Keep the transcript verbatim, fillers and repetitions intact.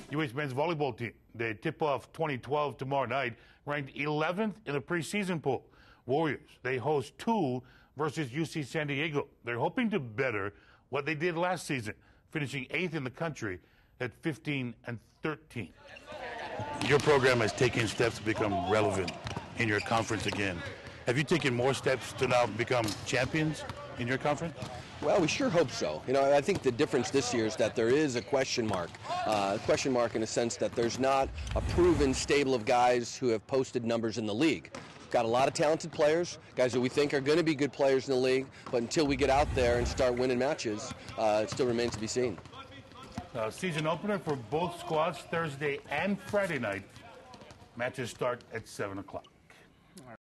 U S men's volleyball team. They tip off twenty twelve tomorrow night, ranked eleventh in the preseason poll. Warriors, they host two versus U C San Diego. They're hoping to better what they did last season, finishing eighth in the country at fifteen and thirteen. Your program has taken steps to become relevant in your conference again. Have you taken more steps to now become champions in your conference? Well, we sure hope so. You know, I think the difference this year is that there is a question mark. Uh, a question mark in the sense that there's not a proven stable of guys who have posted numbers in the league. We've got a lot of talented players, guys that we think are going to be good players in the league, but until we get out there and start winning matches, uh, it still remains to be seen. Uh, season opener for both squads Thursday and Friday night. Matches start at seven o'clock.